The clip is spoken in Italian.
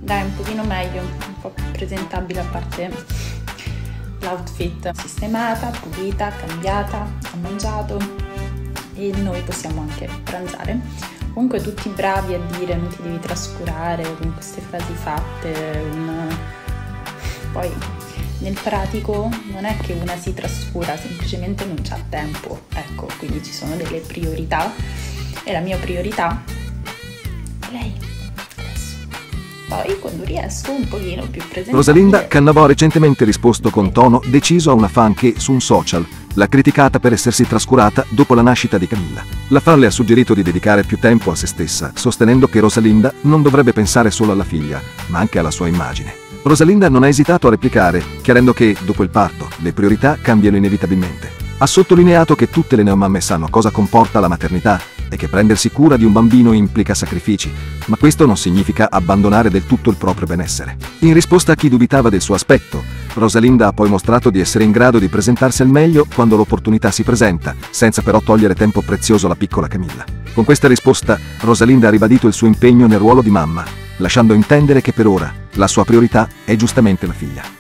Dai, un pochino meglio, un po' più presentabile, a parte l'outfit sistemata, pulita, cambiata, ha mangiato e noi possiamo anche pranzare. Comunque tutti bravi a dire non ti devi trascurare con queste frasi fatte, poi nel pratico non è che una si trascura, semplicemente non c'ha tempo, ecco, quindi ci sono delle priorità e la mia priorità è lei. Poi, quando riesco, un pochino più presentabile. Rosalinda Cannavò ha recentemente risposto con tono deciso a una fan che, su un social, l'ha criticata per essersi trascurata dopo la nascita di Camilla. La fan le ha suggerito di dedicare più tempo a se stessa, sostenendo che Rosalinda non dovrebbe pensare solo alla figlia, ma anche alla sua immagine. Rosalinda non ha esitato a replicare, chiarendo che, dopo il parto, le priorità cambiano inevitabilmente. Ha sottolineato che tutte le neomamme sanno cosa comporta la maternità e che prendersi cura di un bambino implica sacrifici, ma questo non significa abbandonare del tutto il proprio benessere. In risposta a chi dubitava del suo aspetto, Rosalinda ha poi mostrato di essere in grado di presentarsi al meglio quando l'opportunità si presenta, senza però togliere tempo prezioso alla piccola Camilla. Con questa risposta, Rosalinda ha ribadito il suo impegno nel ruolo di mamma, lasciando intendere che per ora la sua priorità è giustamente la figlia.